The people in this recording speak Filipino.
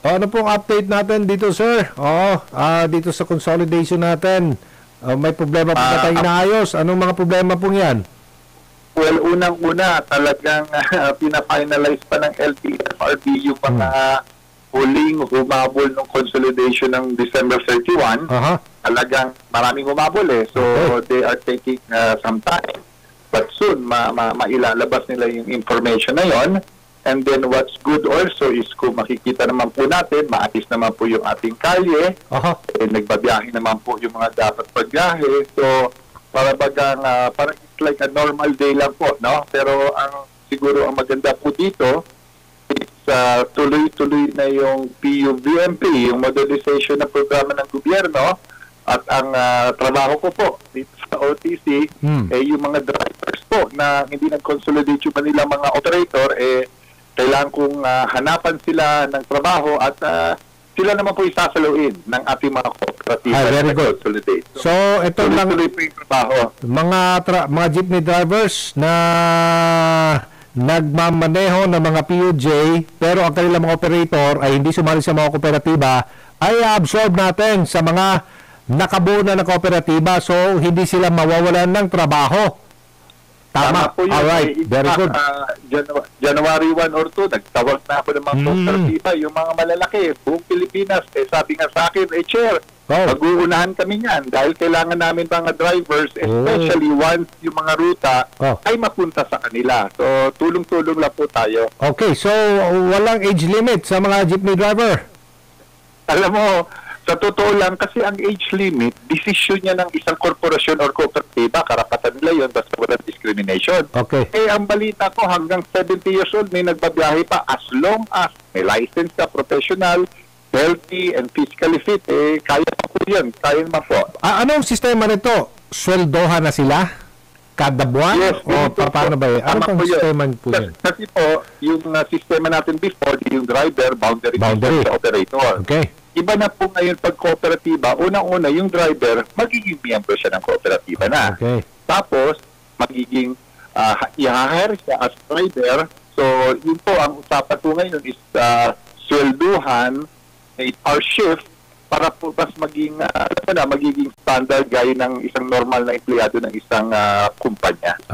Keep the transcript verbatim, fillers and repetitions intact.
O, ano pong update natin dito, sir? Oo, ah, dito sa consolidation natin. Ah, may problema po ba Ah, tayong inaayos? Anong mga problema pong yan? Well, unang-una, talagang uh, pina-finalize pa ng L T F R B yung mga huling humabol ng consolidation ng December thirty-one. Aha. Talagang maraming humabol eh. So, Okay. they are taking uh, some time. But soon, ma ma mailalabas nila yung information na yon. And then what's good also is kung makikita naman po natin, maayos naman po yung ating kalye. Aha. Eh, nagbabiyahe naman po yung mga dapat pagbiyahe. So, para bagang, uh, parang it's like a normal day lang po, no? Pero ang siguro ang maganda po dito, it's uh, tuloy-tuloy na yung P U V M P, yung modernization na programa ng gobyerno. At ang uh, trabaho ko po dito sa O T C, Hmm. eh, yung mga drivers po na hindi nag-consolidate yung kanila mga operator, eh, kailangan kong uh, hanapan sila ng trabaho at uh, sila naman po isasaluin ng ating mga kooperatiba Ah, very na good. consolidate. So, ito lang, tuloy-tuloy po yung trabaho. mga, tra- mga jeepney drivers na nagmamaneho ng mga P U J pero ang kanilang mga operator ay hindi sumali sa mga kooperatiba ay absorb natin sa mga nakabuo na ng kooperatiba, so hindi sila mawawalan ng trabaho. Tama. po yun. Alright, Eh, very in fact, good. uh, Janu- January one or two, nagtawag na ako ng mga Mm. kooperatiba, yung mga malalaki, buong Pilipinas. Eh, sabi nga sa akin, eh, Chair, Oh. mag-uunahan kami niyan dahil kailangan namin mga drivers, especially once yung mga ruta Oh. ay mapunta sa kanila. So, tulong-tulong lang po tayo. Okay, so walang age limit sa mga jeepney driver. Alam mo, sa totoo lang, kasi ang age limit, desisyon niya ng isang korporasyon or kooperatiba, karapatan nila yun, basta walang discrimination. Okay. Eh, ang balita ko, hanggang seventy years old, may nagbabiyahe pa as long as may license ka, professional, healthy, and physically fit, eh, kaya pa po yan. Kaya naman po. Ah, anong sistema nito? Sweldohan na sila? Kada buwan? O ganito pa- paano po. ba yun? Ano Tama pong po yun. sistema po Kasi, yun? kasi po, yung uh, sistema natin before, yung driver, boundary, Boundary. system sa operator. Okay. Iba na po ngayon pag kooperatiba, unang-una yung driver, magiging miyembro siya ng kooperatiba na. Okay. Tapos, magiging uh, i-hire siya as driver. So, yun po, ang usapan po ngayon is uh, swelduhan, eight hour shift, para po mas maging, uh, ano na, magiging standard gaya ng isang normal na empleyado ng isang uh, kumpanya.